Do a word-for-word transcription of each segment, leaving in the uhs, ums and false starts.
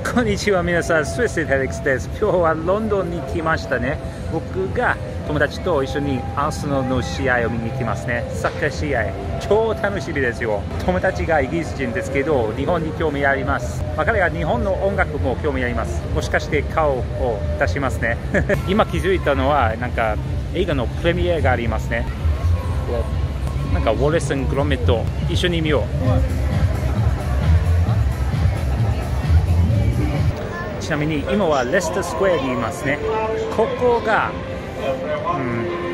こんにちは皆さん、スイステレックスです。今日はロンドンに来ましたね。僕が友達と一緒にアーセナルの試合を見に来ますね。サッカー試合、超楽しみですよ。友達がイギリス人ですけど、日本に興味あります。まあ、彼は日本の音楽も興味あります。もしかして顔を出しますね。今気づいたのは、なんか映画のプレミアがありますね。なんかウォレス&グロメット一緒に見よう。ちなみに今はレスタースクエアにいますね。ここが、うん、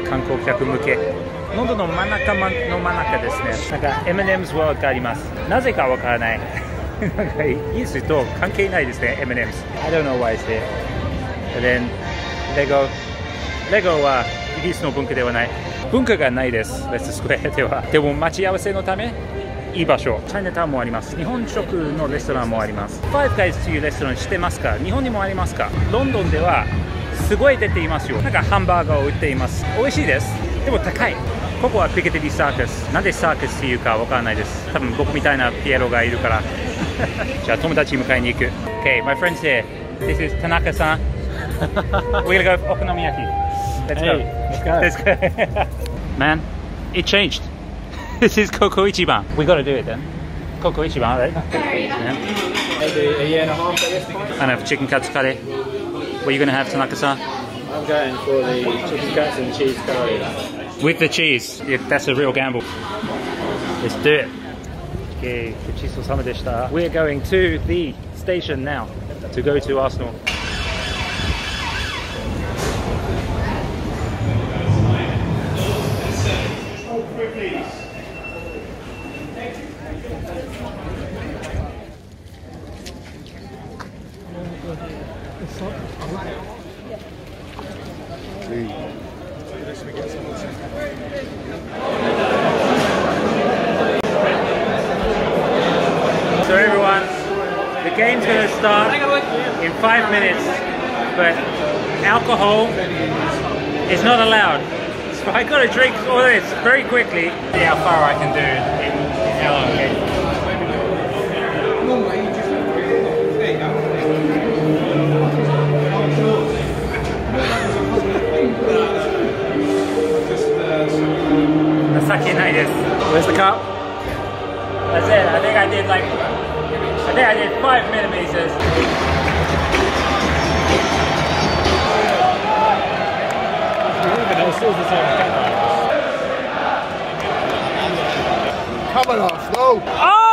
観光客向け。ロンドンの真ん中の真ん中ですね。なんか エムアンドエムズ ワールドがあります。なぜかわからない。なんかイギリスと関係ないですね、エムアンドエムズ。I don't know why it's there. And then Lego。レゴはイギリスの文化ではない。文化がないです、レスタースクエアでは。でも待ち合わせのためいい場所。チャイナタウンもあります。日本食のレストランもあります。ファイブガイズというレストラン知ってますか？日本にもありますか？ロンドンではすごい出ていますよ。なんかハンバーガーを売っています。美味しいです。でも高い。ここはピケティリーサーカス。なんでサーカスっていうかわからないです。多分僕みたいなピエロがいるから。じゃあ友達迎えに行く。Okay, my friend's here. This is Tanaka-san. We're gonna go Okonomiyaki. Let's go. Hey, let's go. Let's go. Man, it changed. This is Koko Ichiban. We got to do it then. Koko Ichiban, right? Yeah. Maybe a year and a half at this point. And have chicken katsu curry. What are you going to have, Tanaka-san? I'm going for the chicken cuts and cheese curry. With the cheese. Yeah, that's a real gamble. Let's do it. Okay, gochisousama deshita. We're going to the station now to go to Arsenal. So everyone, the game's going to start in five minutes, but alcohol is not allowed. So I got to drink all this very quickly. See how far I can do in, in how long. Okay. Where's the cup? That's it. I think I did like, I think I did five millimeters. Coming off, though. Oh!